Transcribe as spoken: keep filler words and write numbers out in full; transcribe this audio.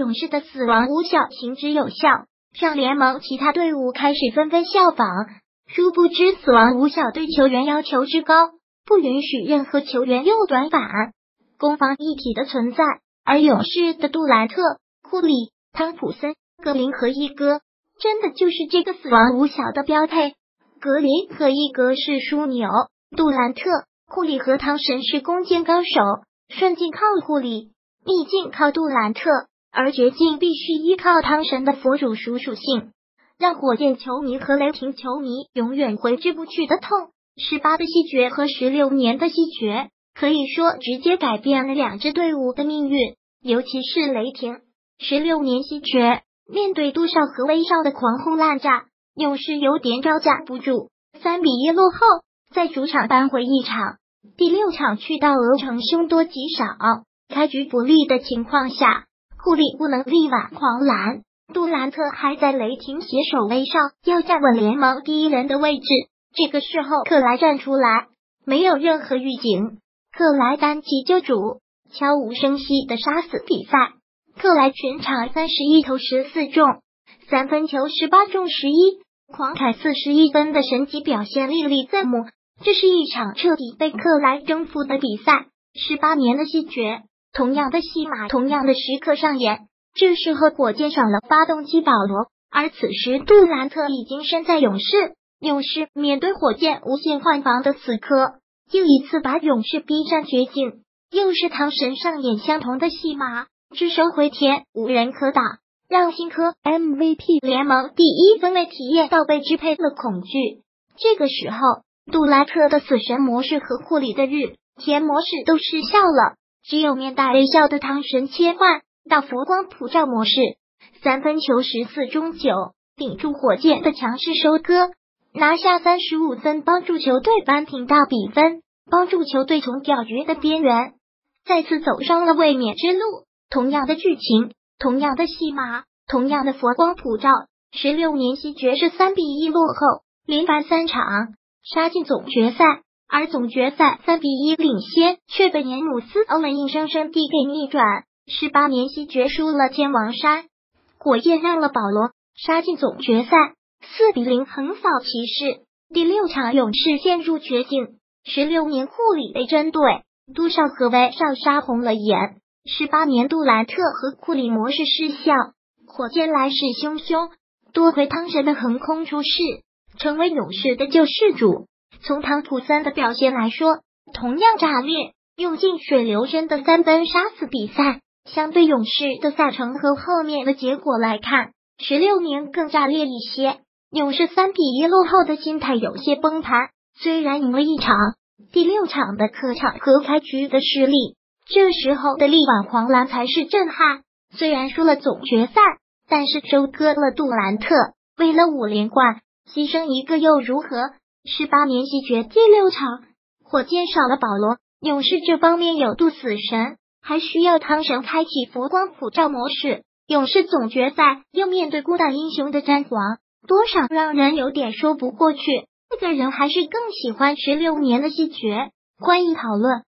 勇士的死亡五小行之有效，让联盟其他队伍开始纷纷效仿。殊不知死亡五小对球员要求之高，不允许任何球员用短板，攻防一体的存在。而勇士的杜兰特、库里、汤普森、格林和伊戈真的就是这个死亡五小的标配。格林和伊戈是枢纽，杜兰特、库里和汤神是攻坚高手，顺境靠库里，逆境靠杜兰特，而绝境必须依靠汤神的佛祖属属性，让火箭球迷和雷霆球迷永远挥之不去的痛。十八的西决和十六年的西决可以说直接改变了两支队伍的命运，尤其是雷霆。十六年西决面对杜少和威少的狂轰滥炸，勇士有点招架不住，三比一落后，在主场扳回一场。第六场去到鹅城凶多吉少，开局不利的情况下，库里不能力挽狂澜，杜兰特还在雷霆携手威少，要站稳联盟第一人的位置。这个时候克莱站出来，没有任何预警，克莱单骑救主，悄无声息的杀死比赛。克莱全场三十一投十四中，三分球十八中十一，狂砍四十一分的神级表现历历在目。这是一场彻底被克莱征服的比赛。十八年的西决，同样的戏码，同样的时刻上演。这时候火箭少了发动机保罗，而此时杜兰特已经身在勇士。勇士面对火箭无限换防的死磕，又一次把勇士逼上绝境，又是汤神上演相同的戏码，只手回天，无人可挡，让新科 M V P 联盟第一分位体验到被支配的恐惧。这个时候，杜兰特的死神模式和库里的日天模式都失效了，只有面带微笑的汤神切换到佛光普照模式，三分球十四中九，顶住火箭的强势收割，拿下三十五分，帮助球队扳平大比分，帮助球队从掉局的边缘再次走上了卫冕之路。同样的剧情，同样的戏码，同样的佛光普照。十六年西决是三比一落后，连扳三场，杀进总决赛，而总决赛三比一领先，却被年姆斯欧文硬生生地给逆转。十八年西决输了天王山，火箭让了保罗，杀进总决赛，四比零横扫骑士。第六场勇士陷入绝境，十六年库里被针对，杜少和威少杀红了眼。十八年杜兰特和库里模式失效，火箭来势汹汹，多亏汤神的横空出世，成为勇士的救世主。从汤普森的表现来说，同样炸裂，用尽水流深的三分杀死比赛。相对勇士的赛程和后面的结果来看，十六年更炸裂一些。勇士三比一落后的心态有些崩盘，虽然赢了一场，第六场的客场和开局的失利，这时候的力挽狂澜才是震撼。虽然输了总决赛，但是收割了杜兰特，为了五连冠牺牲一个又如何？十八年西决第六场，火箭少了保罗，勇士这方面有杜死神，还需要汤神开启佛光普照模式。勇士总决赛又面对孤岛英雄的詹皇，多少让人有点说不过去。个人还是更喜欢十六年的西决，欢迎讨论。